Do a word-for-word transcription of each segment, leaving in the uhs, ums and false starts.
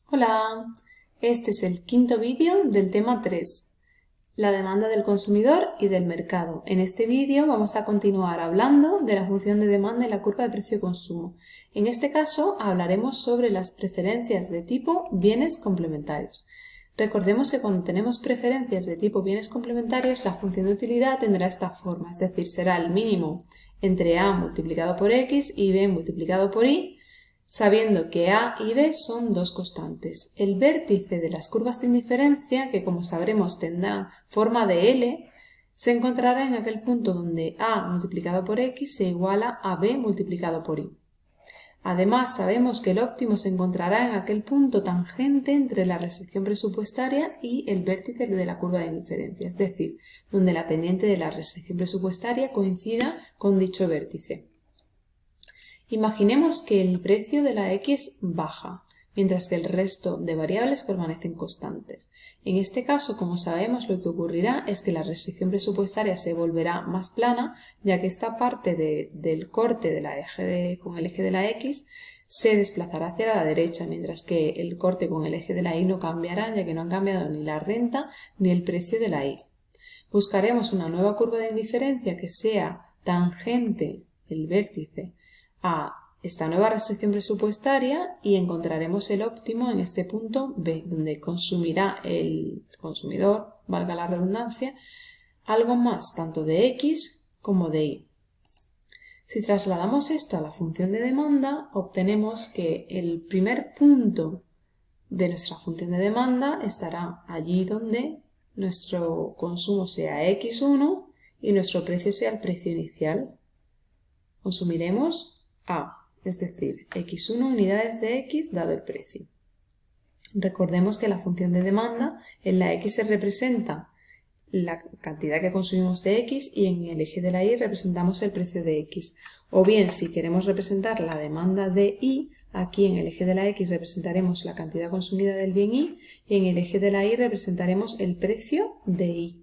Hola, este es el quinto vídeo del tema tres, la demanda del consumidor y del mercado. En este vídeo vamos a continuar hablando de la función de demanda en la curva de precio-consumo. En este caso hablaremos sobre las preferencias de tipo bienes complementarios. Recordemos que cuando tenemos preferencias de tipo bienes complementarios, la función de utilidad tendrá esta forma, es decir, será el mínimo entre A multiplicado por X y B multiplicado por Y, sabiendo que A y B son dos constantes. El vértice de las curvas de indiferencia, que como sabremos tendrá forma de L, se encontrará en aquel punto donde A multiplicado por X se iguala a B multiplicado por Y. Además, sabemos que el óptimo se encontrará en aquel punto tangente entre la restricción presupuestaria y el vértice de la curva de indiferencia, es decir, donde la pendiente de la restricción presupuestaria coincida con dicho vértice. Imaginemos que el precio de la X baja, mientras que el resto de variables permanecen constantes. En este caso, como sabemos, lo que ocurrirá es que la restricción presupuestaria se volverá más plana, ya que esta parte de, del corte de la eje de, con el eje de la X se desplazará hacia la derecha, mientras que el corte con el eje de la Y no cambiará, ya que no han cambiado ni la renta ni el precio de la Y. Buscaremos una nueva curva de indiferencia que sea tangente el vértice a esta nueva restricción presupuestaria y encontraremos el óptimo en este punto B, donde consumirá el consumidor, valga la redundancia, algo más tanto de X como de Y. Si trasladamos esto a la función de demanda, obtenemos que el primer punto de nuestra función de demanda estará allí donde nuestro consumo sea X uno y nuestro precio sea el precio inicial. Consumiremos A, es decir, X uno unidades de X dado el precio. Recordemos que la función de demanda en la X se representa la cantidad que consumimos de X y en el eje de la Y representamos el precio de X. O bien, si queremos representar la demanda de Y, aquí en el eje de la X representaremos la cantidad consumida del bien Y y en el eje de la Y representaremos el precio de Y.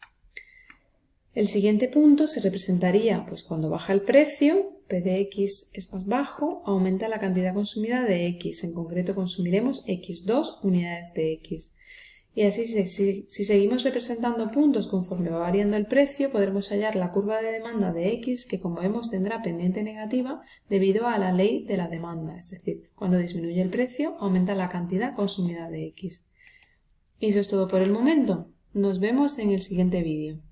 El siguiente punto se representaría pues, cuando baja el precio, P de X es más bajo, aumenta la cantidad consumida de X, en concreto consumiremos X dos unidades de X. Y así, si, si seguimos representando puntos conforme va variando el precio, podremos hallar la curva de demanda de X que, como vemos, tendrá pendiente negativa debido a la ley de la demanda, es decir, cuando disminuye el precio, aumenta la cantidad consumida de X. Y eso es todo por el momento. Nos vemos en el siguiente vídeo.